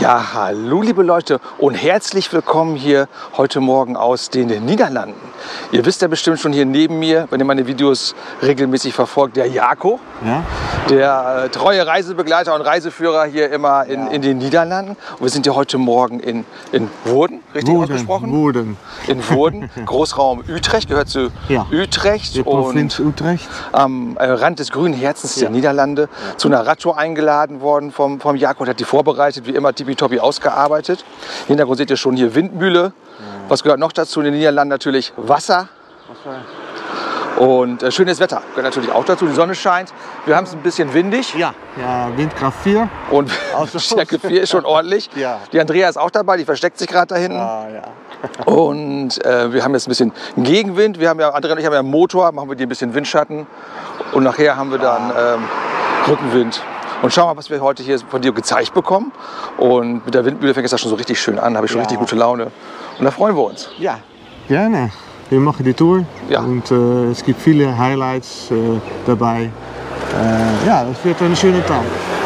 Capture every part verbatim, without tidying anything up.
Ja, hallo liebe Leute und herzlich willkommen hier heute Morgen aus den Niederlanden. Ihr wisst ja bestimmt schon hier neben mir, wenn ihr meine Videos regelmäßig verfolgt, der Jaco, ja? der äh, treue Reisebegleiter und Reiseführer hier immer in, ja. in den Niederlanden. Und wir sind ja heute Morgen in, in Woerden, richtig Woerden, ausgesprochen? Woerden. In Woerden, Großraum Utrecht, gehört zu ja. Utrecht. Die Provinz und Utrecht. Am äh, Rand des grünen Herzens ja. der Niederlande ja. zu einer Radtour eingeladen worden vom, vom Jaco. Der hat die vorbereitet, wie immer tippitoppi ausgearbeitet. Im Hintergrund seht ihr schon hier Windmühle. Ja. Was gehört noch dazu? In den Niederlanden natürlich Wasser. Und äh, schönes Wetter gehört natürlich auch dazu. Die Sonne scheint. Wir haben es ein bisschen windig. Ja, ja, Windkraft vier. Und Stärke vier ist schon ordentlich. Ja. Die Andrea ist auch dabei, die versteckt sich gerade da hinten. Ah, ja. Und äh, wir haben jetzt ein bisschen Gegenwind. Wir haben ja, Andrea und ich haben ja einen Motor, machen wir die ein bisschen Windschatten. Und nachher haben wir dann ähm, Rückenwind. Und schauen wir mal, was wir heute hier von dir gezeigt bekommen. Und mit der Windmühle fängt es ja schon so richtig schön an. Da habe ich schon ja. richtig gute Laune. Und da freuen wir uns. Ja, gerne. Wir machen die Tour ja. und äh, es gibt viele Highlights äh, dabei. Äh, ja, das wird ein schöner Tag.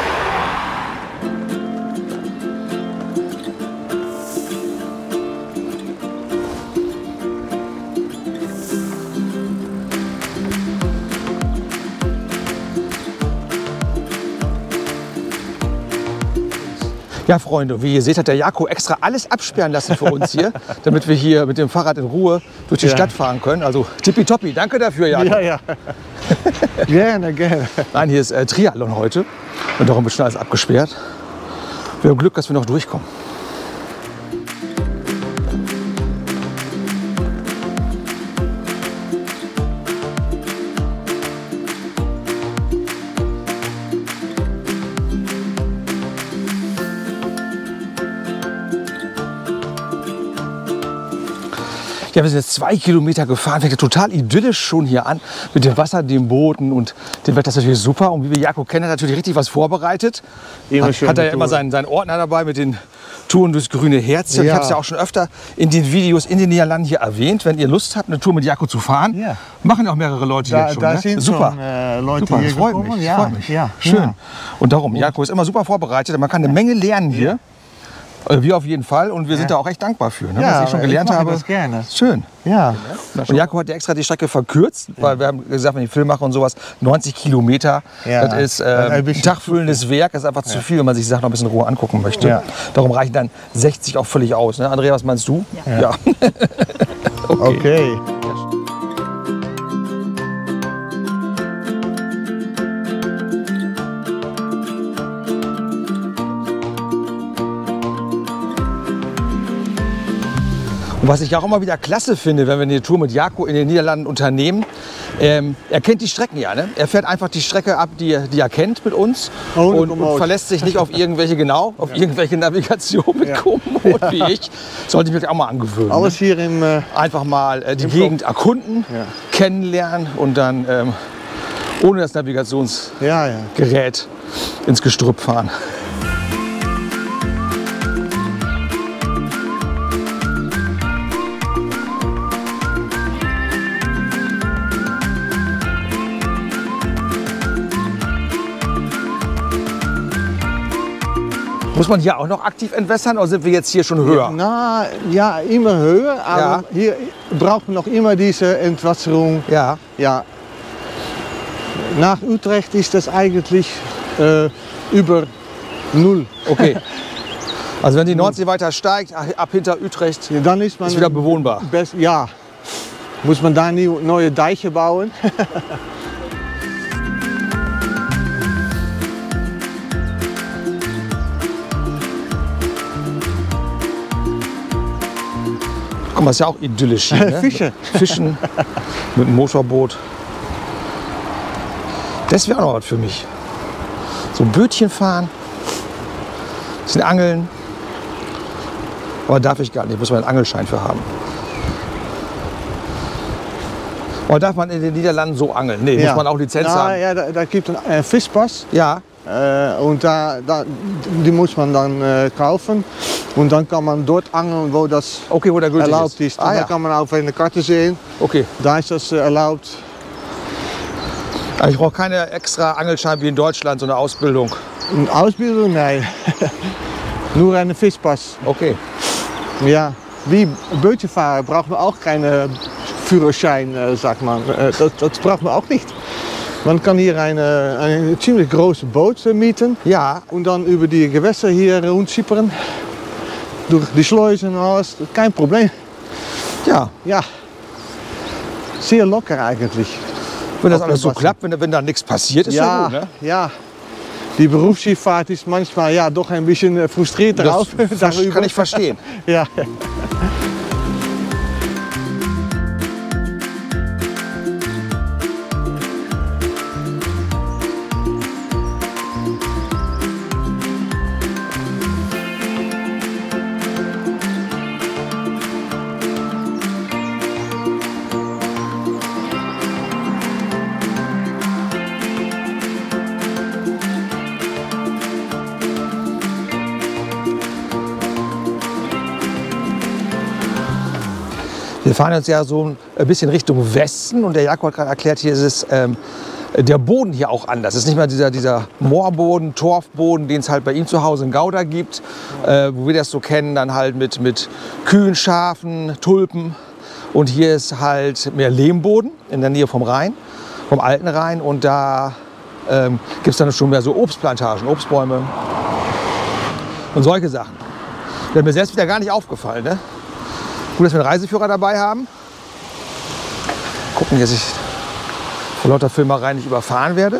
Ja, Freunde, wie ihr seht, hat der Jaco extra alles absperren lassen für uns hier, damit wir hier mit dem Fahrrad in Ruhe durch die ja. Stadt fahren können. Also tippitoppi, danke dafür, Jaco. Ja, ja. Gerne, gerne. Nein, hier ist äh, Triathlon heute und darum wird schon alles abgesperrt. Wir haben Glück, dass wir noch durchkommen. Ja, wir sind jetzt zwei Kilometer gefahren, fängt ja total idyllisch schon hier an mit dem Wasser, dem Booten und dem Wetter. Das ist natürlich super. Und wie wir Jaco kennen, hat natürlich richtig was vorbereitet. Immer hat, hat er ja immer seinen, seinen Ordner dabei mit den Touren durchs grüne Herz. Ja. Ich habe es ja auch schon öfter in den Videos in den Niederlanden hier erwähnt. Wenn ihr Lust habt, eine Tour mit Jaco zu fahren, ja. machen auch mehrere Leute da, jetzt schon. Da ne? sind super. Schon, äh, Leute super, hier das freut gekommen. mich. Ja. Freut mich. Ja. Schön. Ja. Und darum, Und Jaco ist immer super vorbereitet. Man kann eine Menge lernen hier. Ja. Wir auf jeden Fall und wir ja. sind da auch echt dankbar für, ne? Ja, was ich schon gelernt ich habe. Das gerne. Schön. Ja. Und Jaco hat ja extra die Strecke verkürzt, weil ja. wir haben gesagt, wenn ich Film mache und sowas, neunzig Kilometer, ja. das ist äh, ein, ein tagfüllendes Werk, das ist einfach ja. zu viel, wenn man sich die Sachen noch ein bisschen in Ruhe angucken möchte. Ja. Darum reichen dann sechzig auch völlig aus. Ne? Andrea, was meinst du? Ja. ja. okay. okay. Und was ich auch immer wieder klasse finde, wenn wir eine Tour mit Jaco in den Niederlanden unternehmen, ähm, er kennt die Strecken ja. Ne? Er fährt einfach die Strecke ab, die, die er kennt mit uns oh, und, und verlässt sich nicht auf irgendwelche, genau, auf ja. irgendwelche Navigation mit ja. Komoot ja. wie ich. Sollte ich mich auch mal angewöhnen. Alles ne? hier im äh, Einfach mal äh, die Gegend Kopf. erkunden, ja. kennenlernen und dann ähm, ohne das Navigationsgerät ja, ja. ins Gestrüpp fahren. Muss man hier auch noch aktiv entwässern oder sind wir jetzt hier schon höher? Ja, na, ja, immer höher, aber ja. hier braucht man noch immer diese Entwasserung. Ja. Ja. Nach Utrecht ist das eigentlich äh, über null. Okay. Also wenn die Nordsee weiter steigt, ab hinter Utrecht, ja, dann ist man ist wieder bewohnbar. Best, ja. Muss man da nie, neue Deiche bauen? Guck mal, ist ja auch idyllisch hier. Ne? Fische. Fischen mit dem Motorboot. Das wäre auch noch was für mich. So ein Bötchen fahren, ein bisschen angeln. Aber darf ich gar nicht, muss man einen Angelschein für haben. Oder darf man in den Niederlanden so angeln? Nee, ja. muss man auch Lizenz Na, haben? Ja, da, da gibt es einen Fischpass. Ja. Äh, und da, da, die muss man dann äh, kaufen. Und dann kann man dort angeln, wo das okay, wo der gültig erlaubt ist. ist. Ah, ja. Da kann man auf eine Karte sehen. Okay. Da ist das äh, erlaubt. Also ich brauche keine extra Angelschein wie in Deutschland, so eine Ausbildung. Eine Ausbildung? Nein. Nur einen Fischpass. Okay. Ja, wie Bötchenfahrer braucht man auch keinen Führerschein, äh, sagt man. Äh, das, das braucht man auch nicht. Man kann hier eine, eine ziemlich große Boot mieten. Ja. Und dann über die Gewässer hier rundschippern. Durch die Schleusen und alles. Kein Problem. Ja. Ja. Sehr locker eigentlich. Wenn das alles so klappt, wenn, wenn da nichts passiert, ist ja, ja gut, ne? Ja. Die Berufsschifffahrt ist manchmal ja doch ein bisschen frustriert darauf. Das kann ich verstehen. Ja. Wir fahren jetzt ja so ein bisschen Richtung Westen und der Jakob hat gerade erklärt, hier ist es, ähm, der Boden hier auch anders. Es ist nicht mehr dieser, dieser Moorboden, Torfboden, den es halt bei ihm zu Hause in Gouda gibt, äh, wo wir das so kennen, dann halt mit, mit Kühen, Schafen, Tulpen. Und hier ist halt mehr Lehmboden in der Nähe vom Rhein, vom alten Rhein. Und da ähm, gibt es dann schon mehr so Obstplantagen, Obstbäume und solche Sachen. Das ist mir selbst wieder gar nicht aufgefallen, ne? Gut, dass wir einen Reiseführer dabei haben. Gucken, dass ich vor lauter Filmerei nicht überfahren werde.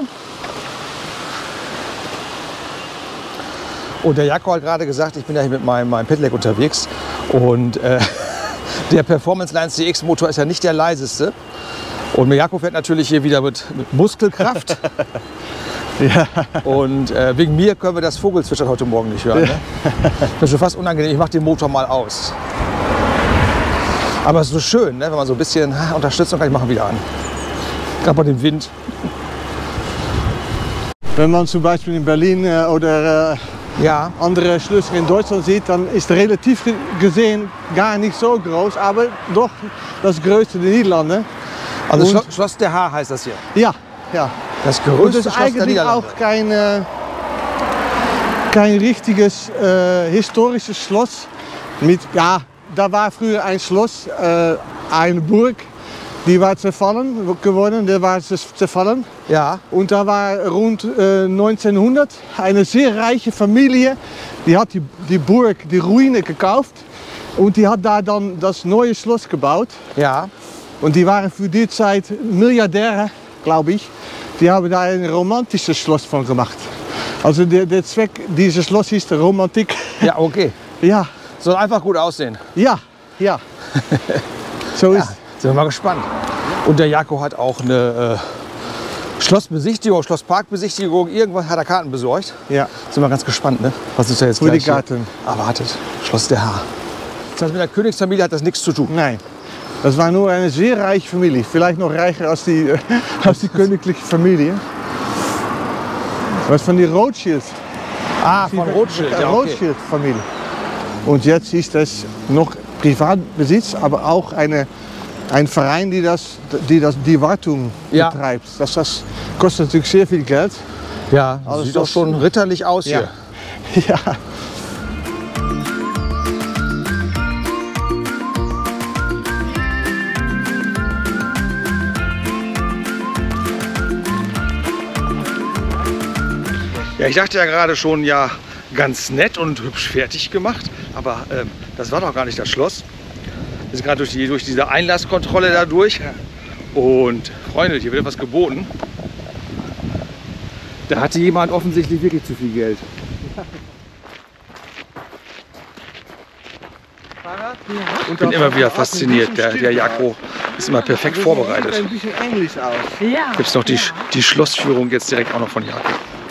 Und der Jakob hat gerade gesagt, ich bin ja hier mit meinem, meinem Pedelec unterwegs. Und äh, der Performance Line C X Motor ist ja nicht der leiseste. Und der Jakob fährt natürlich hier wieder mit, mit Muskelkraft. Ja. Und äh, wegen mir können wir das Vogelzwitschern heute Morgen nicht hören. Ne? Das ist schon fast unangenehm. Ich mache den Motor mal aus. Aber es ist so schön, ne? Wenn man so ein bisschen Unterstützung kann, ich mache wieder an. Gerade bei dem Wind. Wenn man zum Beispiel in Berlin äh, oder äh, ja. andere Schlösser in Deutschland sieht, dann ist relativ gesehen gar nicht so groß, aber doch das größte der Niederlande. Also Schloss, Schloss der Haar heißt das hier? Ja, ja. Das größte Und das ist Schloss der eigentlich Niederlande. auch kein, äh, kein richtiges äh, historisches Schloss. Mit, ja, da war früher ein Schloss, äh, eine Burg, die war zerfallen geworden, der war zerfallen. Ja. Und da war rund äh, neunzehnhundert eine sehr reiche Familie, die hat die, die Burg, die Ruine gekauft und die hat da dann das neue Schloss gebaut. Ja. Und die waren für die Zeit Milliardäre, glaube ich. Die haben da ein romantisches Schloss von gemacht. Also der, der Zweck dieses Schloss ist Romantik. Ja, okay. Ja. Soll einfach gut aussehen. Ja, ja. So Ja, ist. sind wir mal gespannt. Und der Jakob hat auch eine äh, Schlossbesichtigung, Schlossparkbesichtigung. Irgendwas hat er Karten besorgt. Ja. Sind wir ganz gespannt, ne? Was ist da jetzt Für die gleich hier Garten. erwartet? Schloss der Haar. Das heißt, mit der Königsfamilie hat das nichts zu tun. Nein. Das war nur eine sehr reiche Familie. Vielleicht noch reicher als die, äh, als die königliche Familie. Was von die Rothschilds. Ah, von Rothschild. Ja, okay. Rothschild-Familie. Und jetzt ist es noch Privatbesitz, aber auch eine, ein Verein, die das, die, das, die Wartung ja. betreibt. Das, das kostet natürlich sehr viel Geld. Ja, also sieht doch schon ritterlich aus ja. hier. Ja. Ja, ich dachte ja gerade schon, ja, ganz nett und hübsch fertig gemacht, aber ähm, das war doch gar nicht das Schloss. Wir sind gerade durch, die, durch diese Einlasskontrolle da durch. Ja. Und Freunde, hier wird etwas geboten. Da hatte jemand offensichtlich wirklich zu viel Geld. Ich bin immer wieder fasziniert. Der, der Jakob ist immer perfekt vorbereitet. Ein bisschen Englisch aus. Ja. Gibt es noch die, die Schlossführung jetzt direkt auch noch von Jakob.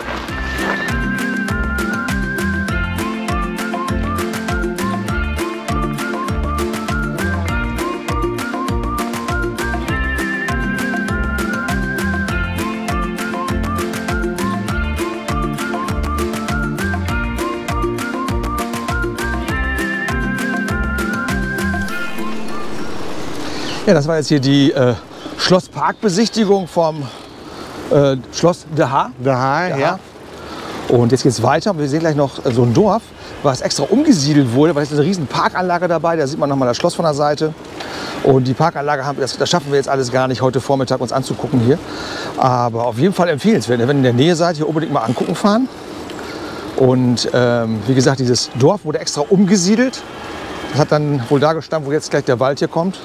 Ja, das war jetzt hier die äh, Schlossparkbesichtigung vom äh, Schloss de Haar. De Haar, ja. Und jetzt geht es weiter. Wir sehen gleich noch so ein Dorf. was extra umgesiedelt wurde, weil es ist eine riesen Parkanlage dabei, da sieht man nochmal das Schloss von der Seite. Und die Parkanlage, haben, das, das schaffen wir jetzt alles gar nicht, heute Vormittag uns anzugucken hier. Aber auf jeden Fall empfehlenswert, wenn ihr in der Nähe seid, hier unbedingt mal angucken fahren. Und ähm, wie gesagt, dieses Dorf wurde extra umgesiedelt. Das hat dann wohl da gestanden, wo jetzt gleich der Wald hier kommt.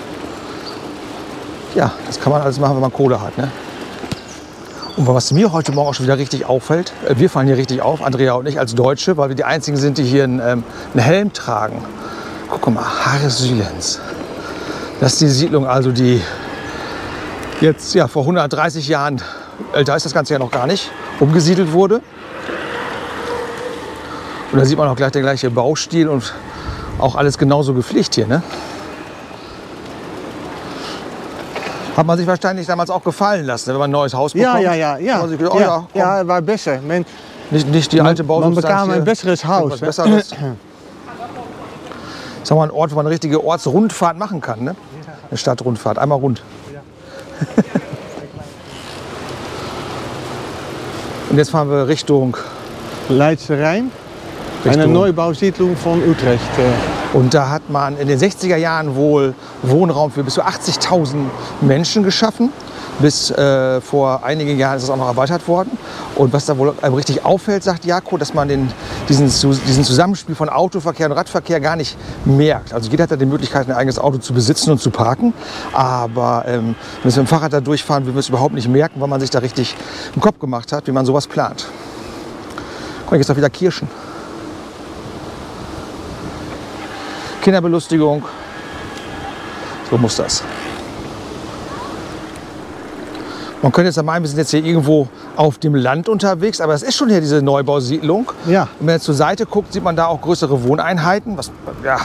Ja, das kann man alles machen, wenn man Kohle hat. Ne? Und was mir heute Morgen auch schon wieder richtig auffällt, wir fallen hier richtig auf, Andrea und ich als Deutsche, weil wir die Einzigen sind, die hier einen, ähm, einen Helm tragen. Guck mal, Haresylens. Das ist die Siedlung, also die jetzt ja, vor hundertdreißig Jahren, älter ist das Ganze ja noch gar nicht, umgesiedelt wurde. Und da sieht man auch gleich der gleiche Baustil und auch alles genauso gepflegt hier. Ne? Hat man sich wahrscheinlich damals auch gefallen lassen, wenn man ein neues Haus bekommt. Ja, ja, ja. Ja, gedacht, oh, ja, ja, ja, war besser. Man, nicht, nicht die alte Bausubstanz. Man bekam ein besseres Haus. Was Besseres. Sagen wir mal, ein Ort, wo man eine richtige Ortsrundfahrt machen kann. Ne? Eine Stadtrundfahrt, einmal rund. Und jetzt fahren wir Richtung Leidse Rhein. Eine Neubausiedlung von Utrecht. Und da hat man in den sechziger Jahren wohl Wohnraum für bis zu achtzigtausend Menschen geschaffen. Bis äh, vor einigen Jahren ist das auch noch erweitert worden. Und was da wohl richtig auffällt, sagt Jako, dass man den, diesen, diesen Zusammenspiel von Autoverkehr und Radverkehr gar nicht merkt. Also jeder hat da die Möglichkeit, ein eigenes Auto zu besitzen und zu parken. Aber ähm, wenn wir mit dem Fahrrad da durchfahren, würden wir es überhaupt nicht merken, weil man sich da richtig im Kopf gemacht hat, wie man sowas plant. Guck mal, jetzt auch wieder Kirschen. Kinderbelustigung. So muss das. Man könnte jetzt meinen, wir sind jetzt hier irgendwo auf dem Land unterwegs, aber es ist schon hier diese Neubausiedlung. Ja. Und wenn man jetzt zur Seite guckt, sieht man da auch größere Wohneinheiten. Was, ja,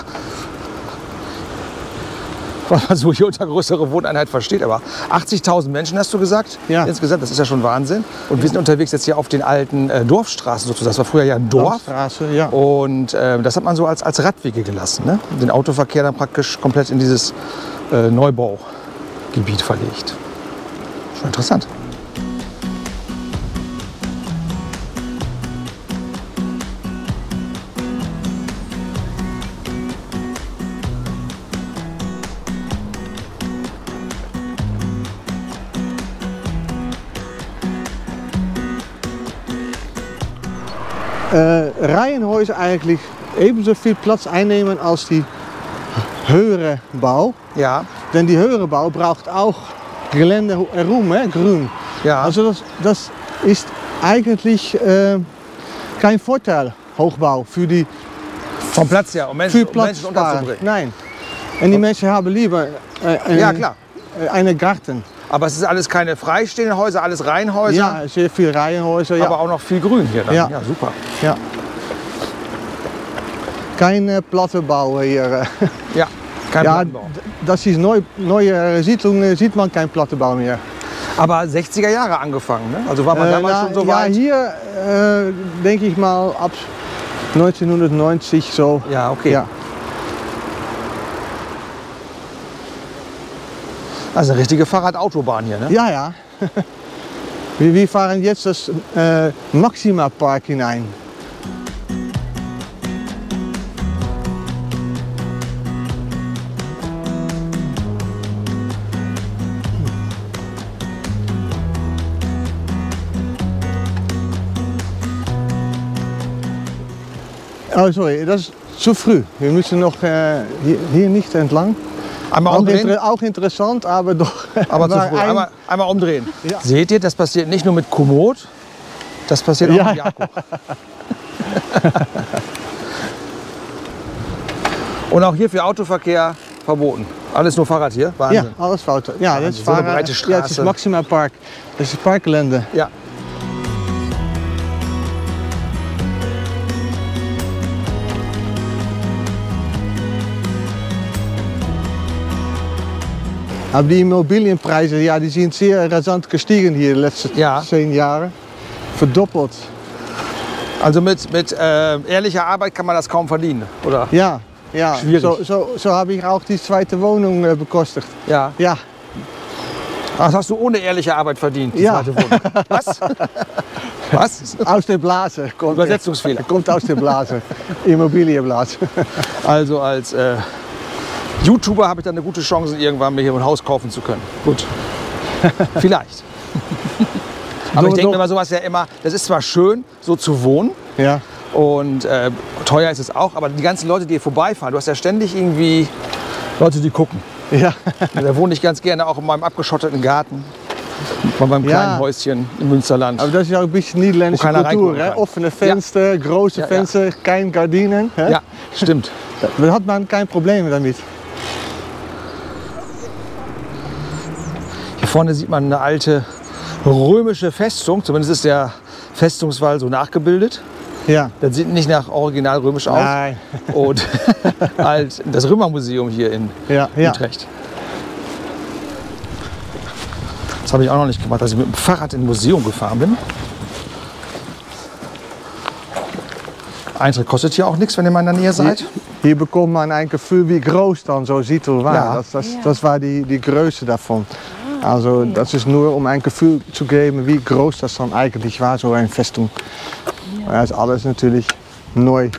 was man so hier unter größere Wohneinheit versteht. Aber achtzigtausend Menschen hast du gesagt? Ja. Insgesamt, das ist ja schon Wahnsinn. Und wir sind unterwegs jetzt hier auf den alten äh, Dorfstraßen sozusagen. Das war früher ja ein Dorf. Dorfstraße, ja. Und äh, das hat man so als, als Radwege gelassen. Ne? Den Autoverkehr dann praktisch komplett in dieses äh, Neubaugebiet verlegt. Schon interessant. Äh, Reihenhäuser eigentlich ebenso viel Platz einnehmen als die höhere Bau. Ja. Denn die höhere Bau braucht auch Gelände herum, hè, grün. Ja. Also das, das ist eigentlich äh, kein Vorteil, Hochbau, für die Vom Platz her, um Menschen, für um Platz Menschen sparen. unterzubringen. Nein. Und die Menschen haben lieber äh, einen, Ja, klar. äh, einen Garten. Aber es ist alles keine freistehenden Häuser, alles Reihenhäuser. Ja, sehr viel Reihenhäuser. Ja. Aber auch noch viel Grün hier dann. Ja. Ja, super. Ja. Keine platte Bau hier. Ja, kein Ja, Plattenbau. das ist neu, neue Siedlungen, sieht man kein Plattenbau mehr. Aber sechziger Jahre angefangen, ne? Also war man Äh, damals na, schon so ja, weit? hier äh, denke ich mal ab neunzehnhundertneunzig so. Ja, okay. Ja. Also eine richtige Fahrradautobahn hier, ne? Ja, ja. wir, wir fahren jetzt das äh, Maxima Park hinein. Oh, sorry, das ist zu früh. Wir müssen noch äh, hier, hier nicht entlang. Einmal Auch, umdrehen, inter auch interessant, aber doch. aber zu war früh. ein- Einmal, einmal umdrehen. Ja. Seht ihr, das passiert nicht nur mit Komoot, das passiert auch Ja. mit Jakob. Und auch hier für Autoverkehr verboten. Alles nur Fahrrad hier, Ja, Wahnsinn. alles fout. Ja, Wahnsinn, dat is so eine Fahrrad- breite Ja, het is Straße. Maxima Park. Dat is Parkgelände. Ja. Aber die Immobilienpreise, ja, die sind sehr rasant gestiegen hier de letzten Ja. zehn Jahre. Verdoppelt. Also mit, mit äh, ehrlicher Arbeit kann man das kaum verdienen, oder? Ja, ja. Schwierig. So, so, so habe ich auch die zweite Wohnung äh, bekostigt. Ja. Ja, Das hast du ohne ehrliche Arbeit verdient, die Ja. zweite Wohnung. Was? Was? Aus der Blase. Kommt Übersetzungsfehler. Kommt aus der Blase. Immobilienblase. Also als äh, YouTuber habe ich dann eine gute Chance, irgendwann mir hier ein Haus kaufen zu können. Gut. Vielleicht. Aber ich denke mir mal sowas ja immer, das ist zwar schön, so zu wohnen. Ja. Und äh, teuer ist es auch, aber die ganzen Leute, die hier vorbeifahren, du hast ja ständig irgendwie Leute, die gucken. Ja. Da wohne ich ganz gerne auch in meinem abgeschotteten Garten. Bei meinem kleinen Ja. Häuschen im Münsterland. Aber das ist ja auch ein bisschen niederländische Wo keiner Kultur. reingucken Hè? kann. Offene Fenster, große Ja, ja. Fenster, keine Gardinen. Hè? Ja, stimmt. Da hat man kein Problem damit. Hier vorne sieht man eine alte römische Festung. Zumindest ist der Festungswall so nachgebildet. Ja. Das sieht nicht nach original römisch aus. Nein. Und halt das Römermuseum hier in Ja, ja. Utrecht. Das habe ich auch noch nicht gemacht, dass ich mit dem Fahrrad in ein Museum gefahren bin. Eintritt kostet hier auch nichts, wenn ihr mal in der Nähe seid. Hier bekommt man ein Gefühl, wie groß dann so Zietl war. Ja. Das, das, das war die, die Größe davon. Also das ist nur, um ein Gefühl zu geben, wie groß das dann eigentlich war, so eine Festung. Das ist alles natürlich neu.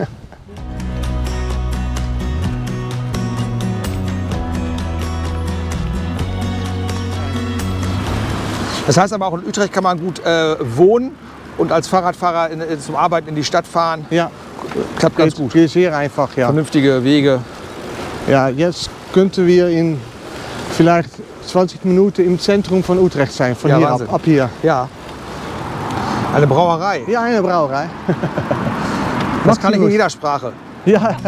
Das heißt aber auch, in Utrecht kann man gut äh, wohnen und als Fahrradfahrer in, in, zum Arbeiten in die Stadt fahren. Ja, Klappt ganz geht, gut. geht sehr einfach. Ja. Vernünftige Wege. Ja, jetzt könnten wir in vielleicht zwanzig Minuten im Zentrum von Utrecht sein, von Ja, hier ab, Wahnsinn. ab hier. Ja. Eine Brauerei. Ja, eine Brauerei. Das kann ich in jeder Sprache. Ja.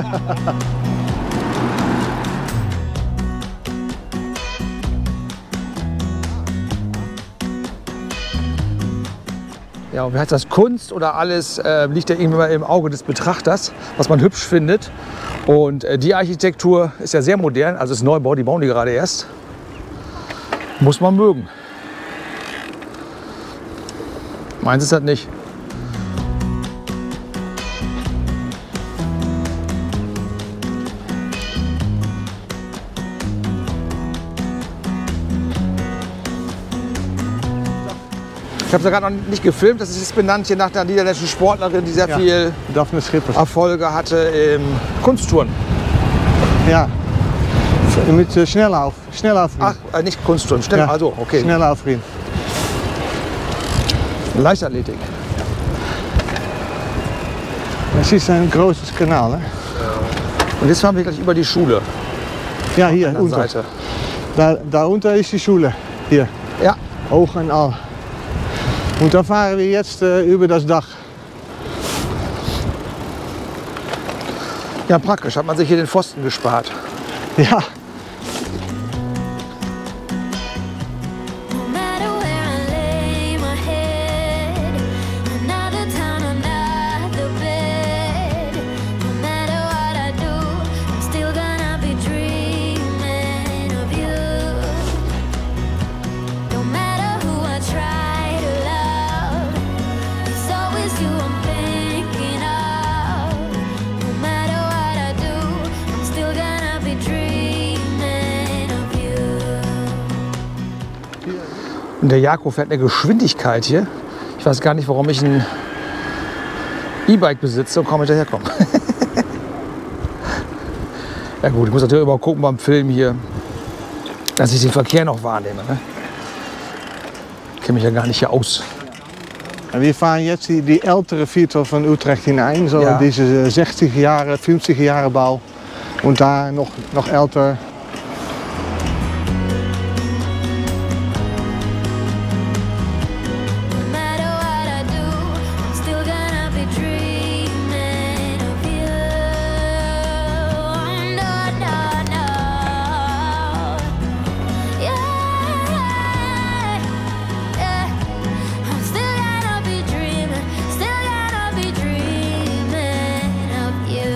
Ja, und wie heißt das? Kunst oder alles äh, liegt ja immer im Auge des Betrachters, was man hübsch findet. Und äh, die Architektur ist ja sehr modern, also ist Neubau, die bauen die gerade erst. Muss man mögen. Meins ist das nicht. Ich habe es ja gerade noch nicht gefilmt, das ist benannt hier nach der niederländischen Sportlerin, die sehr Ja. viel Daphne Schippers. Erfolge hatte im Kunsttouren. Ja. Mit äh, Schnellauf. Schnellaufring. Ach, äh, nicht Kunsttouren, schnell, ja. also okay. Schnellaufring. Leichtathletik. Das ist ein großes Kanal. Hè? Und jetzt fahren wir gleich über die Schule. Ja, hier An der unten. Seite. Da, da unten ist die Schule. Hier. Ja, Hoch en al. Und da fahren wir jetzt äh, über das Dach. ja, praktisch. Hat man sich hier den Pfosten gespart. Ja. No matter where I lay my head, another town, another bed. No matter what I do, I'm still gonna be dreaming of you. No matter who I try to love, it's always you I'm thinking of. No matter what I do, I'm still gonna be dreaming of you. Und der Jakob fährt eine Geschwindigkeit hier. Ich weiß gar nicht, warum ich ein E-Bike besitze und kaum hinterherkomme. Ja gut, ich muss natürlich immer gucken beim Film hier, dass ich den Verkehr noch wahrnehme. Ne? Ich kenne mich ja gar nicht hier aus. Wir fahren jetzt die, die ältere Viertel von Utrecht hinein. So Ja. diese zestig Jahre, fünfzig Jahre Bau. Und da noch, noch älter. No matter what I do, I'm still gonna be dreaming of you. No, no, no. Yeah, yeah. I'm still gonna be dreaming, still gonna be dreaming of you.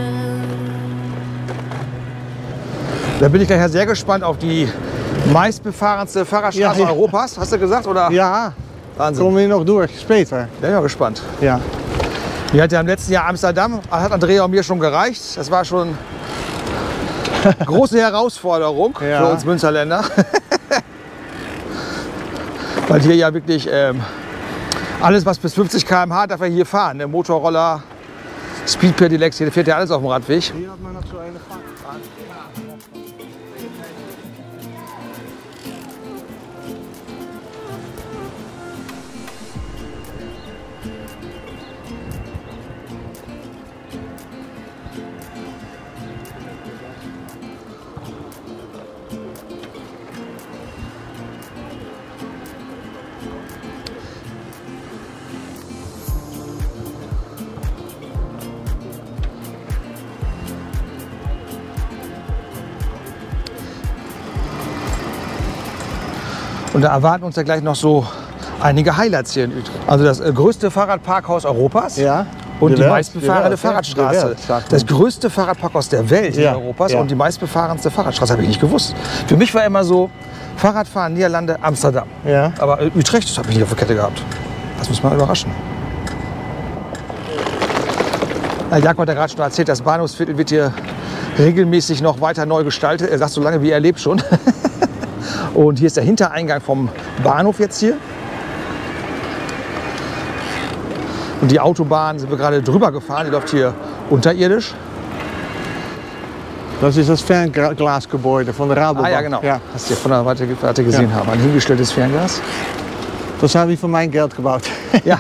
Da bin ich gleich sehr gespannt auf die meistbefahrenste Fahrradstraße Ja, ja. Europas. Hast du gesagt? Oder? Ja, Wahnsinn. kommen wir noch durch, später. Bin ich mal gespannt. Ja. Die hat ja im letzten Jahr Amsterdam, hat Andrea und mir schon gereicht. Das war schon eine große Herausforderung Ja. für uns Münsterländer. Weil hier ja wirklich ähm, Alles, was bis fünfzig Kilometer pro Stunde darf er hier fahren. Der Motorroller, Speed Pedelecs, hier fährt ja alles auf dem Radweg. Hier hat man noch so eine Fahrt. Und da erwarten uns ja gleich noch so einige Highlights hier in Utrecht. Also das äh, größte Fahrradparkhaus Europas Ja. und die Welt, meistbefahrene Welt, Fahrradstraße. die Welt, sagt Das man. größte Fahrradparkhaus der Welt Ja, in Europas ja. und die meistbefahrenste Fahrradstraße, habe ich nicht gewusst. Für mich war immer so, Fahrradfahren, Niederlande, Amsterdam. Ja. Aber äh, Utrecht, das habe ich nicht auf der Kette gehabt. Das muss man überraschen. Ja, Jakob hat ja gerade schon erzählt, das Bahnhofsviertel wird hier regelmäßig noch weiter neu gestaltet. Er sagt, so lange wie er lebt schon. Und hier ist der Hintereingang vom Bahnhof jetzt hier. Und die Autobahn sind wir gerade drüber gefahren, die läuft hier unterirdisch. Das ist das Fernglasgebäude von der Rabobank. Ah ja, genau. Ja. Was wir von der Seite Seite gesehen Ja. haben. Ein hingestelltes Fernglas. Das habe ich für mein Geld gebaut. Ja.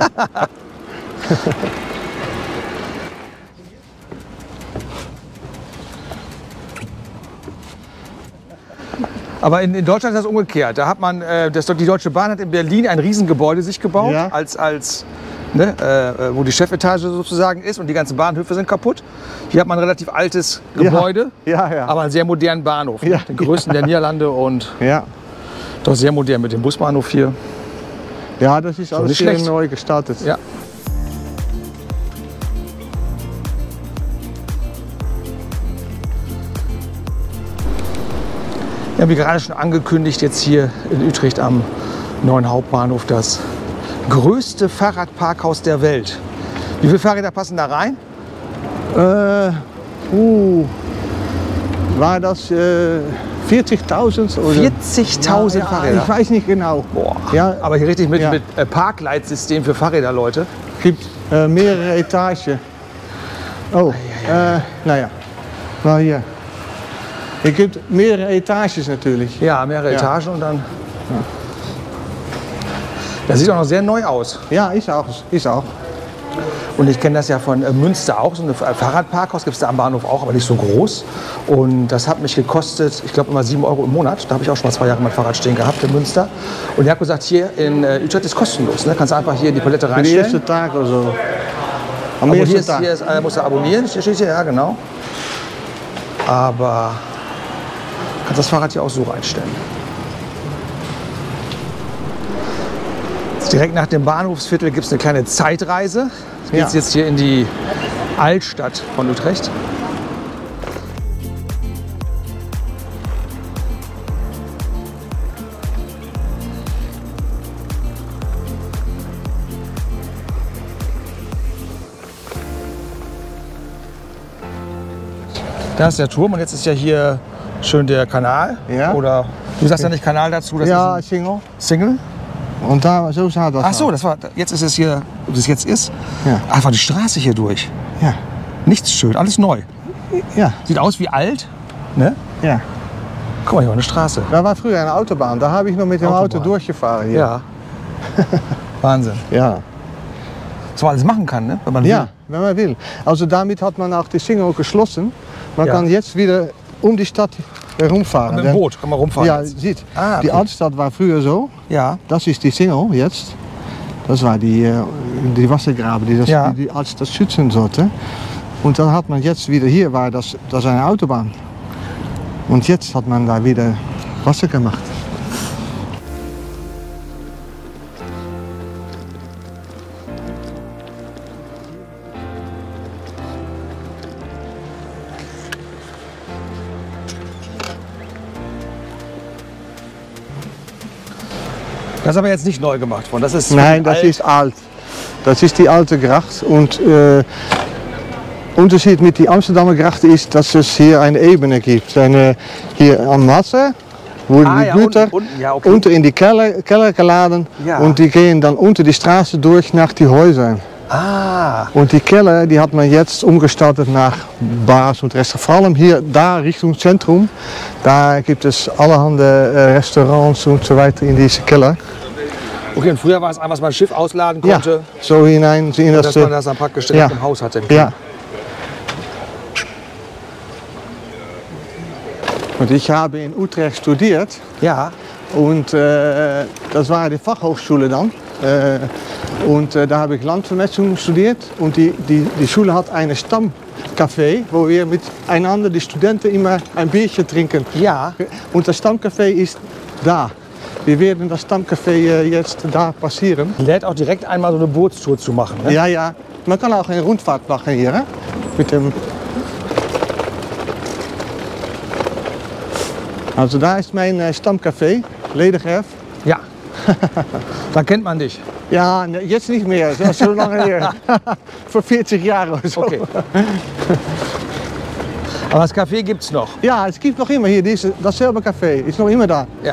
Aber in, in Deutschland ist das umgekehrt. Da hat man, äh, das, die Deutsche Bahn hat in Berlin ein Riesengebäude sich gebaut, Ja. als, als, ne, äh, wo die Chefetage sozusagen ist und die ganzen Bahnhöfe sind kaputt. Hier hat man ein relativ altes Gebäude, Ja, ja. aber einen sehr modernen Bahnhof. Ja. Den größten der Niederlande und Ja. doch sehr modern mit dem Busbahnhof hier. Ja, das ist alles nicht sehr schlecht. neu gestartet. Ja. Ja, wie gerade schon angekündigt, jetzt hier in Utrecht am neuen Hauptbahnhof das größte Fahrradparkhaus der Welt. Wie viele Fahrräder passen da rein? Äh, uh, war das äh, vierzigtausend? oder? vierzigtausend ja, Fahrräder. Ich weiß nicht genau. Boah. Ja, Aber hier richtig mit, Ja. mit äh, Parkleitsystem für Fahrräder, Leute. gibt äh, mehrere Etagen. Oh, äh, naja. Mal hier. Es gibt mehrere Etages natürlich. Ja, mehrere Ja. Etagen und dann. Das sieht auch noch sehr neu aus. Ja, ist auch. Ist auch. Und ich kenne das ja von äh, Münster auch, so ein Fahrradparkhaus gibt es da am Bahnhof auch, aber nicht so groß. Und das hat mich gekostet, ich glaube immer sieben Euro im Monat. Da habe ich auch schon mal zwei Jahre mein Fahrrad stehen gehabt in Münster. Und ich habe gesagt, hier in äh, Utrecht ist kostenlos. Ne? Kannst du einfach hier in die Palette Für den reinstellen. ersten Tag oder so. Am Aber hier, ersten ist, Tag. hier ist, äh, musst du abonnieren, hier steht hier, ja genau. Aber kannst das Fahrrad hier auch so reinstellen. Jetzt direkt nach dem Bahnhofsviertel gibt es eine kleine Zeitreise. Jetzt geht es Ja. jetzt hier in die Altstadt von Utrecht. Da ist der Turm und jetzt ist ja hier schön der Kanal. Ja. Oder du sagst ja nicht Kanal dazu, das Ja, ist Single. ein Single. Und da, so sah das Ach so, aus. das war, jetzt ist es hier, wie es jetzt ist. Ja. Einfach die Straße hier durch. Ja. Nichts schön, alles neu. Ja, Sieht aus wie alt. Ne? ja. Guck mal, hier war eine Straße. Da war früher eine Autobahn. Da habe ich noch mit dem Autobahn. Auto durchgefahren. Hier. Ja. Wahnsinn. Ja. Was man alles machen kann, ne? Wenn man Ja, will. wenn man will. Also damit hat man auch die Single geschlossen. Man Ja. kann jetzt wieder um die Stadt herumfahren. Mit dem Boot kann man rumfahren. Ja, jetzt. sieht. Ah, Die okay. Altstadt war früher so. Ja. Das ist die Single jetzt. Das war die, äh, die Wassergraben, die, das, Ja. die die Altstadt schützen sollte. Und dann hat man jetzt wieder, hier war das, das eine Autobahn. Und jetzt hat man da wieder Wasser gemacht. Das ist aber jetzt nicht neu gemacht worden. Das ist Nein, das alt. ist alt. Das ist die alte Gracht. Und äh, Unterschied mit die Amsterdamer Gracht ist, dass es hier eine Ebene gibt. Eine, hier am Wasser wurden Ah, die ja, Güter unten, unten, ja, okay. unter in die Keller, Keller geladen Ja. und die gehen dann unter die Straße durch nach die Häusern. Ah, Und die Keller, die hat man jetzt umgestaltet nach Bars und Restaurants. Vor allem hier, da Richtung Zentrum, da gibt es allerhand äh, Restaurants und so weiter in diese Keller. okay, und früher war es einfach, dass man ein Schiff ausladen Ja, konnte, so hinein in das. dass man das dann praktisch direkt ja. im Haus hatte. Ja. Und ich habe in Utrecht studiert Ja, und äh, das war die Fachhochschule dann. Äh, und äh, da habe ich Landvermessung studiert und die, die, die Schule hat ein Stammcafé, wo wir miteinander, die Studenten, immer ein Bierchen trinken. ja. Und das Stammcafé ist da. Wir werden das Stammcafé äh, jetzt da passieren. Lädt auch direkt einmal so eine Bootstour zu machen. Ne? Ja, ja. Man kann auch eine Rundfahrt machen hier. Hè? Mit dem also da ist mein äh, Stammcafé, Ledergerf. Ja. Da kennt man dich. Ja, ne, jetzt nicht mehr, so, so lange her. Vor vierzig Jahren oder so. Okay. Aber das Café gibt's noch. Ja, es gibt noch immer hier, diese, dasselbe Café, ist noch immer da. Ja.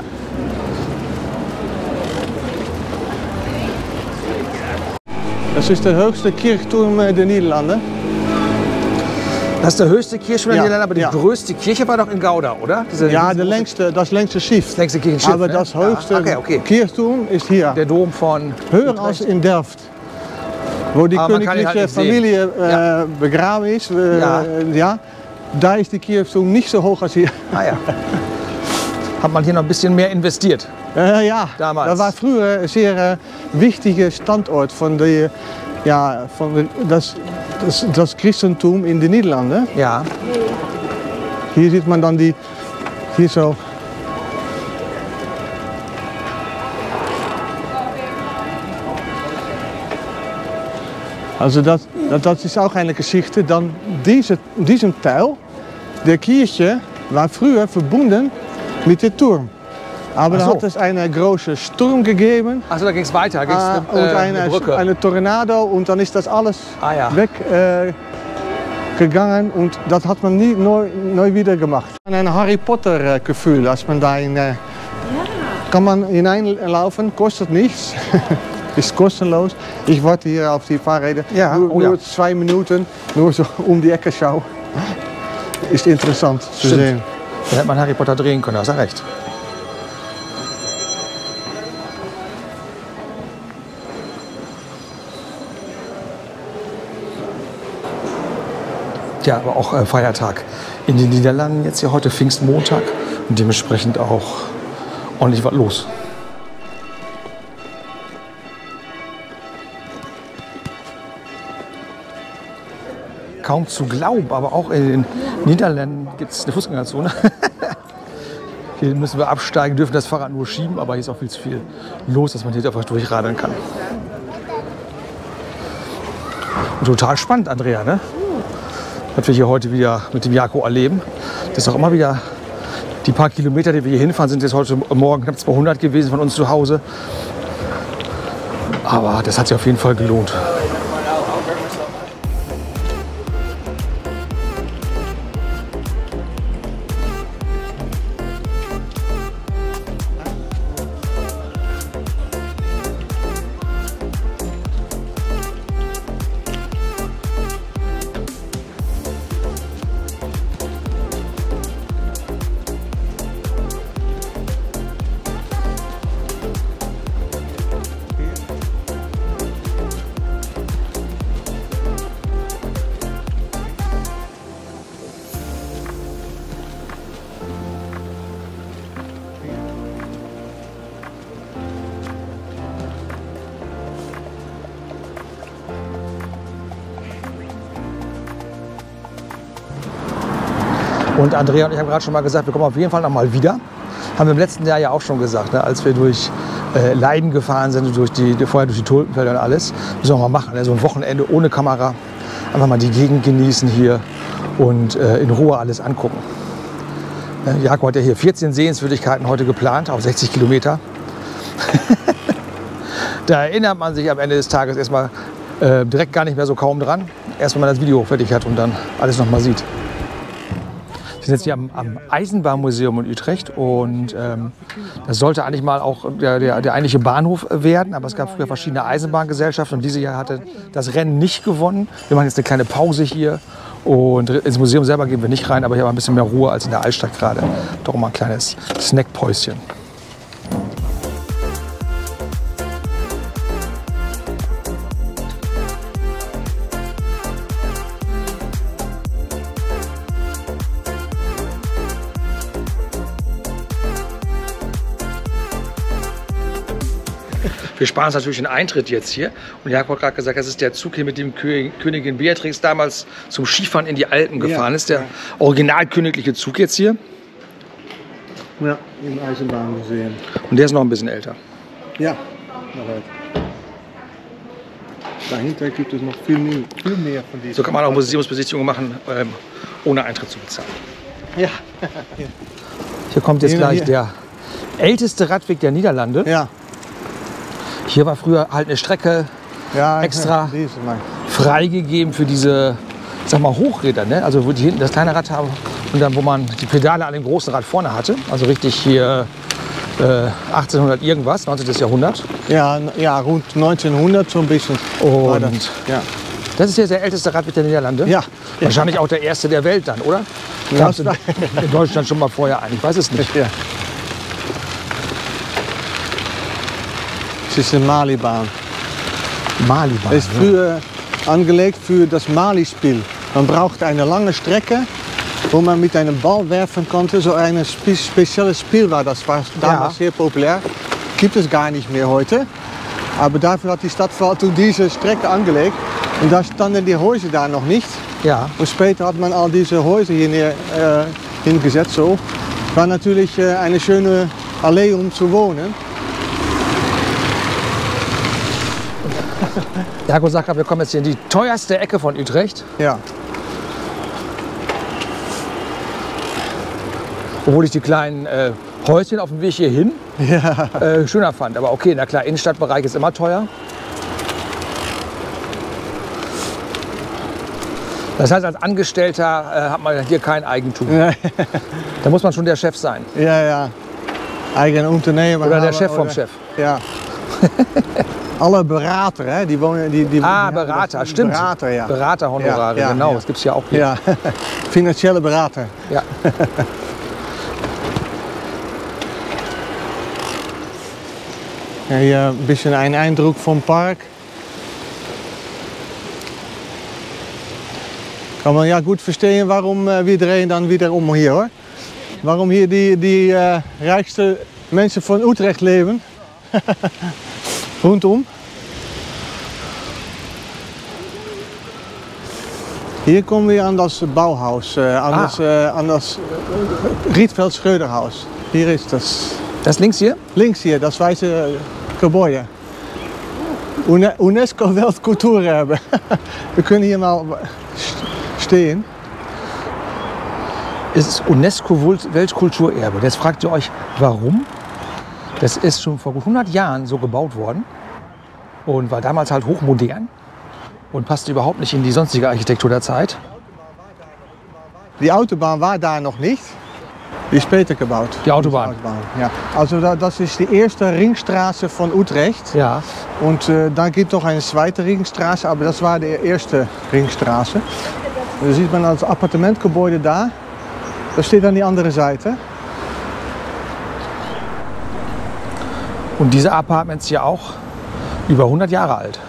Das ist der höchste Kirchturm der Niederlande. Das ist der höchste Kirchturm der Ja, Niederlande, aber die ja. größte Kirche war doch in Gouda, oder? Diese, Ja, diese der längste, das längste Schiff. das längste Kirchenschiff. Aber ne? das höchste Ja. Okay, okay. Kirchturm ist hier. Der Dom von Höher Utrecht. als in Delft. Wo die Aber man kann ihn königliche halt nicht sehen. Familie äh, Ja. begraben ist. Äh, Ja. ja. Da ist die Kirchturm nicht so hoch als hier. Ah ja. Hat man hier noch ein bisschen mehr investiert. Äh, ja, Damals. das war früher ein sehr äh, wichtiger Standort von, der, ja, von der, das, das, das Christentum in den Niederlanden. Ja. Hier sieht man dann die, hier so. Also das, das ist auch eine Geschichte. Dann diese, diesen Teil der Kirche war früher verbunden mit dem Turm. Aber Ach da so. hat es einen großen Sturm gegeben. Achso, da ging es weiter. Da ging's Ah, eine, und äh, eine, eine Brücke. eine Tornado und dann ist das alles Ah, ja. weg äh, gegangen und das hat man nie neu, neu wieder gemacht. Ein Harry Potter äh, Gefühl, als man da in, äh, kann man hineinlaufen, kostet nichts, ist kostenlos. Ich warte hier auf die Fahrräder, Ja, nur, oh ja. nur zwei Minuten, nur so um die Ecke schauen. Ist interessant zu Stimmt. sehen. Da hätte man Harry Potter drehen können, hast du recht. Ja, aber auch äh, Feiertag in den Niederlanden jetzt hier heute Pfingstmontag und dementsprechend auch ordentlich was los. Kaum zu glauben, aber auch in den Niederlanden gibt es eine Fußgängerzone. Hier müssen wir absteigen, dürfen das Fahrrad nur schieben, aber hier ist auch viel zu viel los, dass man hier einfach durchradeln kann. Und total spannend, Andrea, ne? Was wir hier heute wieder mit dem Jako erleben. Das ist auch immer wieder, die paar Kilometer, die wir hier hinfahren, sind jetzt heute Morgen knapp zweihundert gewesen von uns zu Hause. Aber das hat sich auf jeden Fall gelohnt. Und Andrea und ich haben gerade schon mal gesagt, wir kommen auf jeden Fall noch mal wieder. Haben wir im letzten Jahr ja auch schon gesagt, ne, als wir durch äh, Leiden gefahren sind, durch die, vorher durch die Tulpenfelder und alles. Müssen wir mal machen, ne, so ein Wochenende ohne Kamera. Einfach mal die Gegend genießen hier und äh, in Ruhe alles angucken. Ne, Jako hat ja hier vierzehn Sehenswürdigkeiten heute geplant, auf sechzig Kilometer. Da erinnert man sich am Ende des Tages erstmal äh, direkt gar nicht mehr so kaum dran. Erst wenn man das Video fertig hat und dann alles noch mal sieht. Wir sind jetzt hier am, am Eisenbahnmuseum in Utrecht und ähm, das sollte eigentlich mal auch der, der, der eigentliche Bahnhof werden, aber es gab früher verschiedene Eisenbahngesellschaften und diese Jahr hatte das Rennen nicht gewonnen. Wir machen jetzt eine kleine Pause hier und ins Museum selber gehen wir nicht rein, aber hier war ein bisschen mehr Ruhe als in der Altstadt gerade. Doch mal ein kleines Snackpäuschen. Wir sparen uns natürlich den Eintritt jetzt hier. Und Jakob hat gerade gesagt, das ist der Zug hier, mit dem Königin Beatrix damals zum Skifahren in die Alpen gefahren ist. Der original königliche Zug jetzt hier. Ja, im Eisenbahnmuseum. Und der ist noch ein bisschen älter. Ja, aber dahinter gibt es noch viel mehr, viel mehr von diesen. So kann man auch Museumsbesichtigungen machen, ähm, ohne Eintritt zu bezahlen. Ja. Hier kommt jetzt Hier, gleich hier. der älteste Radweg der Niederlande. Ja. Hier war früher halt eine Strecke Ja, extra diese, nein. freigegeben für diese, sag mal, Hochräder, ne? Also wo die hinten das kleine Rad haben und dann wo man die Pedale an dem großen Rad vorne hatte. Also richtig hier äh, achtzehnhundert irgendwas, neunzehnten Jahrhundert. Ja, ja, rund neunzehnhundert so ein bisschen. war das. Und Ja. das ist hier der älteste Radweg der Niederlande. Ja. Wahrscheinlich auch der erste der Welt dann, oder? Ja, Gab es in, in Deutschland schon mal vorher ein, ich weiß es nicht. Ja. Es ist eine Malibahn. Malibahn. Es ist früher angelegt für das Mali-Spiel. Man braucht eine lange Strecke, wo man mit einem Ball werfen konnte. So ein spe spezielles Spiel war das, war damals Ja. sehr populär. Gibt es gar nicht mehr heute. Aber dafür hat die Stadtverwaltung diese Strecke angelegt. Und da standen die Häuser da noch nicht. Ja. Und später hat man all diese Häuser hier neer, äh, hingesetzt. So. War natürlich äh, eine schöne Allee, um zu wohnen. Jakob sagt gerade, wir kommen jetzt hier in die teuerste Ecke von Utrecht. Ja. Obwohl ich die kleinen äh, Häuschen auf dem Weg hierhin Ja. äh, schöner fand. Aber okay, na klar, Innenstadtbereich ist immer teuer. Das heißt, als Angestellter äh, hat man hier kein Eigentum. Ja. Da muss man schon der Chef sein. Ja, ja. Eigen Unternehmen. Oder der haben, Chef vom oder- Chef. Ja. Alle Berater, hè, die wonen... Die, die, Ah, die haben Berater, das- stimmt. Berater, ja. Beraterhonorare, Ja, ja, genau. ja. Das gibt es ja auch hier. Ja, finanzielle Berater. Ja. Ja, hier ein bisschen ein Eindruck vom Park. Kann man ja gut verstehen, warum äh, wir drehen dann wieder um hier, hoor. Warum hier die, die äh, rijkste mensen van Utrecht leben. Rundum. Hier kommen wir an das Bauhaus, äh, an, Ah. das, äh, an das äh, Rietveld-Schröderhaus. Hier ist das. Das links hier? Links hier, das weiße Gebäude. Une- UNESCO-Weltkulturerbe. Wir können hier mal stehen. Es ist UNESCO-Weltkulturerbe. Jetzt fragt ihr euch, warum? Das ist schon vor gut hundert Jahren so gebaut worden und war damals halt hochmodern und passte überhaupt nicht in die sonstige Architektur der Zeit. Die Autobahn war da noch nicht. Die ist später gebaut. Die Autobahn. Ja. Also da, das ist die erste Ringstraße von Utrecht. Ja. Und äh, dann gibt es noch eine zweite Ringstraße, aber das war die erste Ringstraße. Da sieht man das Appartementgebäude da. Das steht an die andere Seite. Und diese Apartments hier auch über hundert Jahre alt.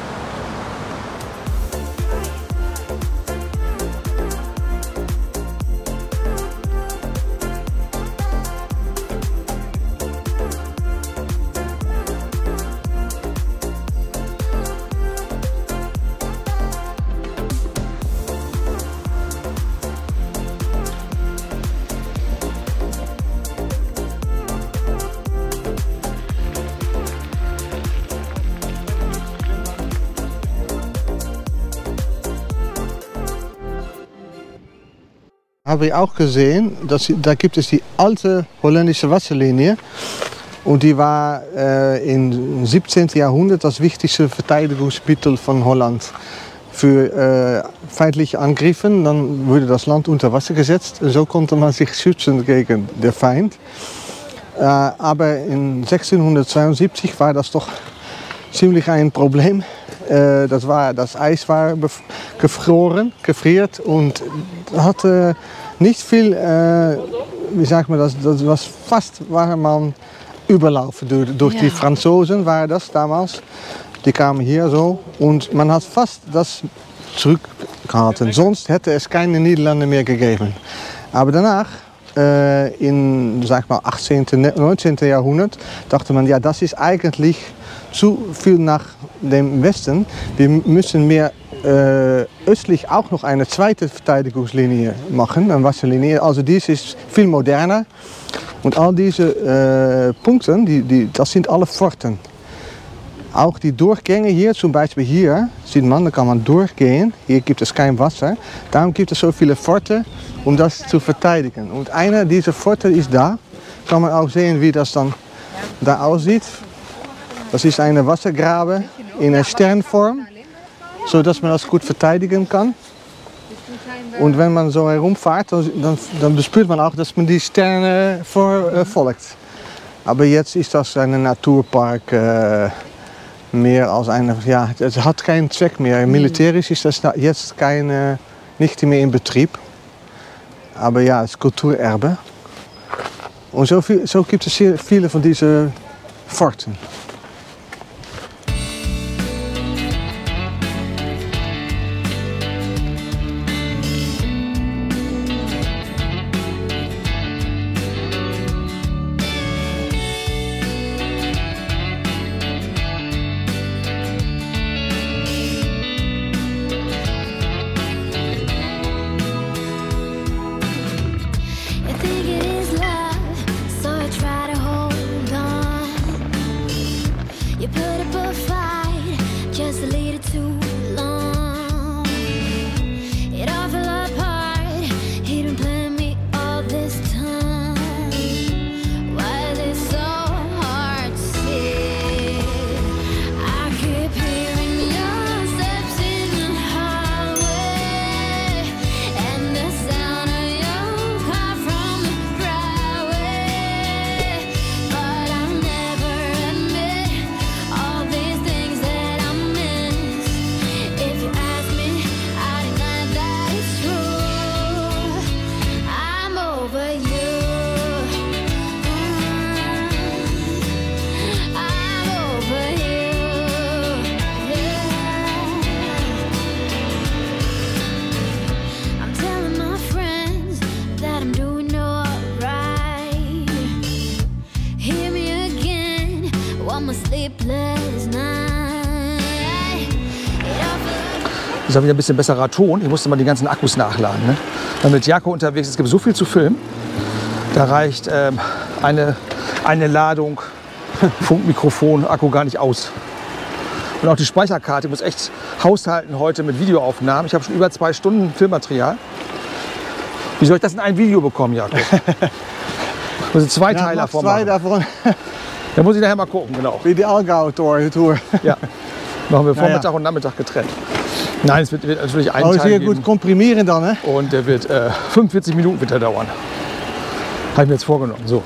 Habe ich auch gesehen, dass, da gibt es die alte holländische Wasserlinie. Und die war äh, im siebzehnten Jahrhundert das wichtigste Verteidigungsmittel von Holland. für äh, feindliche Angriffe. Dann wurde das Land unter Wasser gesetzt. So konnte man sich schützen gegen den Feind. Äh, aber in sechzehnhundertzweiundsiebzig war das doch ziemlich ein Problem. Äh, das, war, das Eis war gefroren, gefriert und hatte nicht viel, äh, wie sagt man das, das was fast war man überlaufen durch, durch ja. die Franzosen, war das damals. Die kamen hier so und man hat fast das zurückgehalten. Sonst hätte es keine Niederlande mehr gegeben. Aber danach, äh, in sag mal achtzehnten, neunzehnten Jahrhundert, dachte man, ja, das ist eigentlich zu viel nach dem Westen. Wir müssen mehr äh, östlich auch noch eine zweite Verteidigungslinie machen, eine Wasserlinie. Also dies ist viel moderner. Und all diese äh, Punkte, die, die, das sind alle Forten. Auch die Durchgänge hier, zum Beispiel hier, sieht man, da kann man durchgehen. Hier gibt es kein Wasser. Darum gibt es so viele Forten, um das zu verteidigen. Und einer dieser Forten ist da. Kann man auch sehen, wie das dann da aussieht. Das ist eine Wassergrabe in einer Sternform, sodass man das gut verteidigen kann. Und wenn man so herumfährt, dann, dann, dann spürt man auch, dass man die Sterne verfolgt. Aber jetzt ist das ein Naturpark äh, mehr als eine, ja, es hat keinen Zweck mehr. Militärisch ist das jetzt keine, nicht mehr in Betrieb. Aber ja, es ist Kulturerbe. Und so, viel, so gibt es sehr viele von diesen Forten. Das ist wieder ein bisschen besserer Ton. Ich musste mal die ganzen Akkus nachladen. Ne? Dann mit Jaco unterwegs. Es gibt so viel zu filmen. Da reicht ähm, eine, eine Ladung Funkmikrofon, Akku gar nicht aus. Und auch die Speicherkarte. Ich muss echt haushalten heute mit Videoaufnahmen. Ich habe schon über zwei Stunden Filmmaterial. Wie soll ich das in ein Video bekommen, Jaco? Ich muss zwei ja, Teile davon zwei machen. davon. Da muss ich nachher mal gucken, genau. Wie die Allgäu-Tour. Ja, machen wir Vormittag ja, ja. und Nachmittag getrennt. Nein, es wird, wird natürlich ein Aber Teil sehr geben. gut komprimieren dann, ne? Und der wird äh, fünfundvierzig Minuten wird der dauern. Habe ich mir jetzt vorgenommen. So.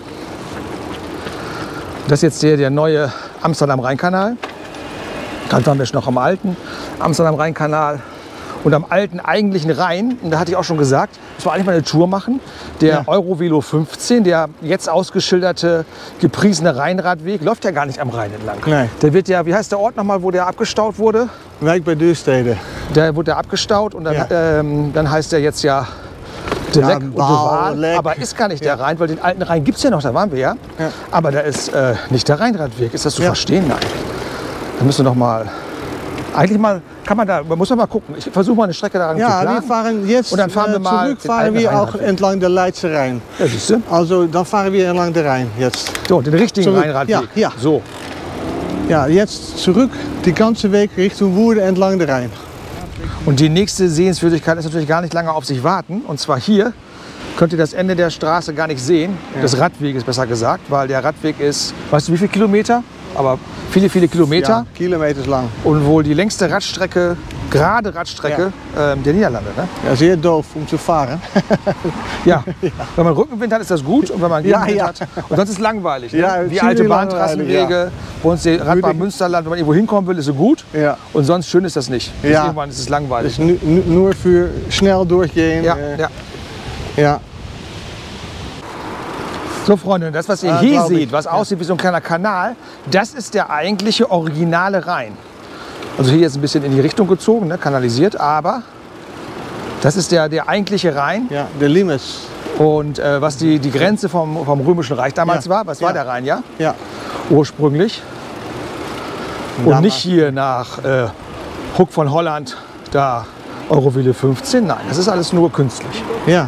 Das ist jetzt der, der neue Amsterdam-Rhein-Kanal. Gerade waren wir schon noch am alten Amsterdam-Rhein-Kanal. Und am alten eigentlichen Rhein, und da hatte ich auch schon gesagt, das war eigentlich mal eine Tour machen. Der ja. Eurovelo fünfzehn, der jetzt ausgeschilderte, gepriesene Rheinradweg, läuft ja gar nicht am Rhein entlang. Nein. Der wird ja, wie heißt der Ort nochmal, wo der abgestaut wurde? Wijk bei Duurstede. Der wurde abgestaut und dann, ja. ähm, dann heißt der jetzt ja De Lek ja, und de Waal. Lek. Aber ist gar nicht ja. der Rhein, weil den alten Rhein gibt es ja noch, da waren wir ja. ja. Aber da ist äh, nicht der Rheinradweg. Ist das zu ja. verstehen? Nein. Da müssen wir noch mal. Eigentlich mal, kann man da, man muss man mal gucken. Ich versuche mal eine Strecke daran ja, zu planen. wir fahren jetzt und dann fahren wir mal zurück fahren wir auch entlang der Leidse Rhein. Ja, siehst du? Also dann fahren wir entlang der Rhein jetzt. So, den richtigen zurück. Rheinradweg. Ja, ja. So. Ja, jetzt zurück, die ganze Weg Richtung Woerden entlang der Rhein. Und die nächste Sehenswürdigkeit ist natürlich gar nicht lange auf sich warten. Und zwar hier könnt ihr das Ende der Straße gar nicht sehen. Ja. Des Radweges besser gesagt, weil der Radweg ist, weißt du wie viele Kilometer? Aber viele, viele Kilometer. Ja, Kilometer lang. Und wohl die längste Radstrecke gerade Radstrecke ja. ähm, der Niederlande. Ne? Ja, sehr doof, um zu fahren. ja. ja, wenn man Rückenwind hat, ist das gut und wenn man Gegenwind ja, ja. hat. Und sonst ist es langweilig. Ne? Ja, Wie alte Bahntrassenwege, ja. bei uns die Radbahn Münsterland, wenn man irgendwo hinkommen will, ist sie gut. Ja. Und sonst schön ist das nicht. Ja. Irgendwann ist es langweilig. Das ist nur für schnell durchgehen. Ja, äh, ja. ja. So Freunde, das was ihr Ah, hier glaub ich. seht, was aussieht wie so ein kleiner Kanal, das ist der eigentliche originale Rhein. Also hier jetzt ein bisschen in die Richtung gezogen, ne, kanalisiert, aber das ist der, der eigentliche Rhein. Ja, der Limes. Und äh, was die, die Grenze vom, vom Römischen Reich damals Ja. war, was war Ja. der Rhein, ja? Ja. Ursprünglich. Und Damals. nicht hier nach äh, Huck von Holland, da Euroville fünfzehn, nein, das ist alles nur künstlich. Ja.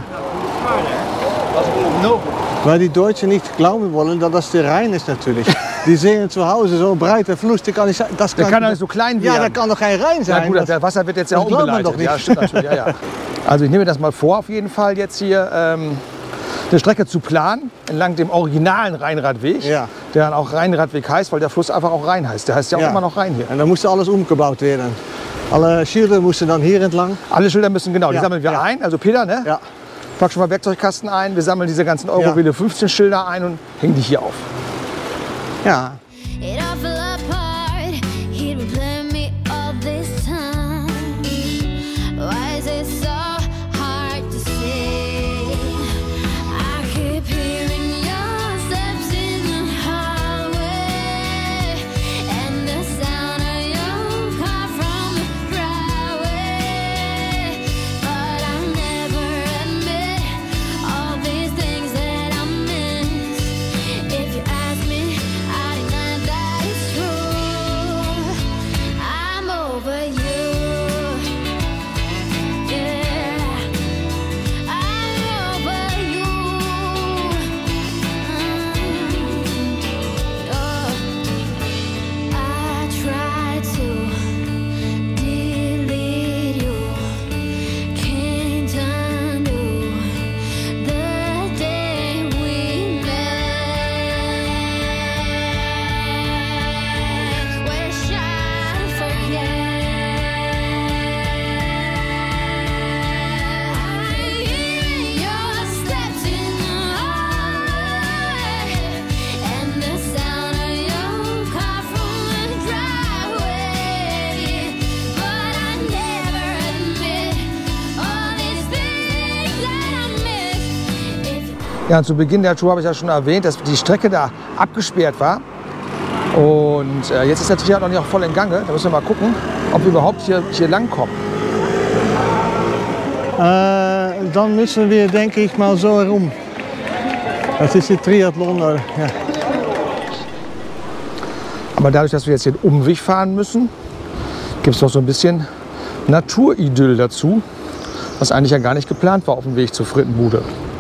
Weil die Deutschen nicht glauben wollen, dass das der Rhein ist natürlich. Die sehen zu Hause so ein breiter Fluss, der kann nicht sein. Das Der kann doch nicht so klein werden. Ja, das kann doch kein Rhein sein. Ja gut, das, das Wasser wird jetzt ja das glaubt man umgeleitet. doch nicht. Ja, stimmt natürlich. Ja, ja. Also ich nehme mir das mal vor, auf jeden Fall jetzt hier ähm, eine Strecke zu planen, entlang dem originalen Rheinradweg, Ja. der dann auch Rheinradweg heißt, weil der Fluss einfach auch Rhein heißt. Der heißt ja auch Ja. immer noch Rhein hier. Und dann musste alles umgebaut werden. Alle Schilder mussten dann hier entlang. Alle Schilder müssen, genau, die Ja, sammeln wir ja. ein. Also Peter, ne? Ja. Pack schon mal Werkzeugkasten ein, wir sammeln diese ganzen Euroville fünfzehn Schilder ein und hängen die hier auf. Ja. It all fell apart. He'd been playing me all this time. Why is it so hard to see? I keep hearing your steps in the hallway and the sound of your car from the driveway. But I never admit all these things that I miss. If you ask me, I deny that it's true. I'm over you. Yeah, I'm over you. Mm. Oh, I tried to delete you. Can't undo the day we met. Wish I forget. Your steps in the hallway and the sound of your car from the driveway. But I never admit all these things that I miss. If Ja, zu Beginn der Tour habe ich ja schon erwähnt, dass die Strecke da abgesperrt war. Und äh, jetzt ist der Triathlon ja auch voll in Gange. Da müssen wir mal gucken, ob wir überhaupt hier, hier lang kommen. Äh, dann müssen wir, denke ich mal, so herum. Das ist die Triathlon. äh, Ja. Aber dadurch, dass wir jetzt hier einen Umweg fahren müssen, gibt es noch so ein bisschen Naturidyll dazu, was eigentlich ja gar nicht geplant war auf dem Weg zur Frittenbude.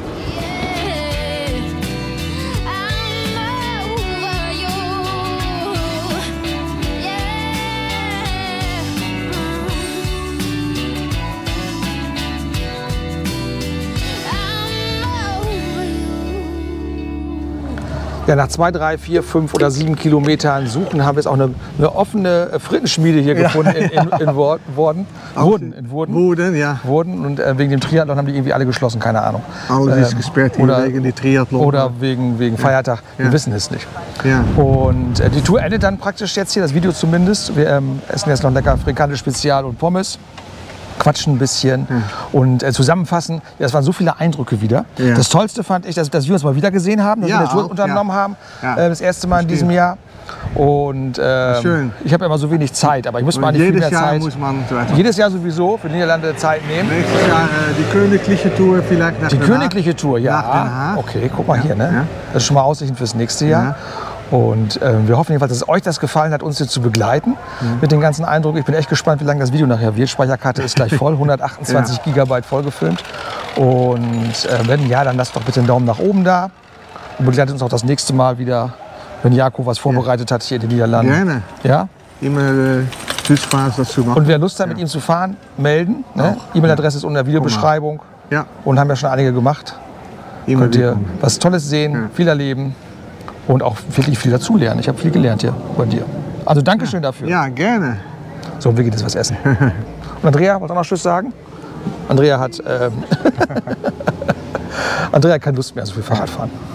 Ja, nach zwei, drei, vier, fünf oder sieben Kilometern Suchen haben wir jetzt auch eine, eine offene Frittenschmiede hier Ja, gefunden in, in, in Wor- Worden. Wurden, in Wurden. Wurden, ja. Wurden. Und äh, wegen dem Triathlon haben die irgendwie alle geschlossen, keine Ahnung. Alles ist Ähm, gesperrt hier oder- wegen der Triathlon. Oder wegen, wegen Feiertag, wir Ja. wissen es nicht. Ja. Und äh, die Tour endet dann praktisch jetzt hier, das Video zumindest. Wir ähm, essen jetzt noch lecker Frikandel Spezial und Pommes, quatschen ein bisschen und äh, zusammenfassen. Ja, es waren so viele Eindrücke wieder. Ja. Das Tollste fand ich, dass, dass wir uns mal wieder gesehen haben, dass Ja, wir eine Tour auch, unternommen ja. haben, Ja. äh, das erste Mal in diesem Jahr. Und ähm, Schön. ich habe immer so wenig Zeit, aber ich muss mal Und nicht viel jedes mehr Jahr Zeit. muss man so etwas. Jedes Jahr sowieso für die Niederlande Zeit nehmen. Nächstes Jahr äh, die königliche Tour vielleicht nach Die Den Haag. königliche Tour, ja. Nach Den Haag. Okay, guck mal hier, ne? Ja. Das ist schon mal Aussichten fürs nächste Jahr. Und äh, wir hoffen jedenfalls, dass euch das gefallen hat, uns hier zu begleiten mit den ganzen Eindrücken. Ich bin echt gespannt, wie lange das Video nachher wird. Speicherkarte ist gleich voll, hundertachtundzwanzig Gigabyte vollgefilmt. Und äh, wenn ja, dann lasst doch bitte einen Daumen nach oben da und begleitet uns auch das nächste Mal wieder, wenn Jakob was vorbereitet hat hier in den Niederlanden. Gerne. Ja? Immer äh, viel Spaß dazu machen. Und wer Lust hat, mit ihm zu fahren, melden. Ne? E-Mail-Adresse ist unter der Videobeschreibung. Ja, Und haben ja schon einige gemacht. immer Könnt ihr willkommen. was Tolles sehen, viel erleben und auch wirklich viel dazulernen. Ich habe viel gelernt hier bei dir. Also Dankeschön dafür. Ja, gerne. So, wir gehen jetzt was essen. Und Andrea, wollt ihr noch Tschüss sagen? Andrea hat, ähm Andrea hat keine Lust mehr, so viel Fahrrad fahren.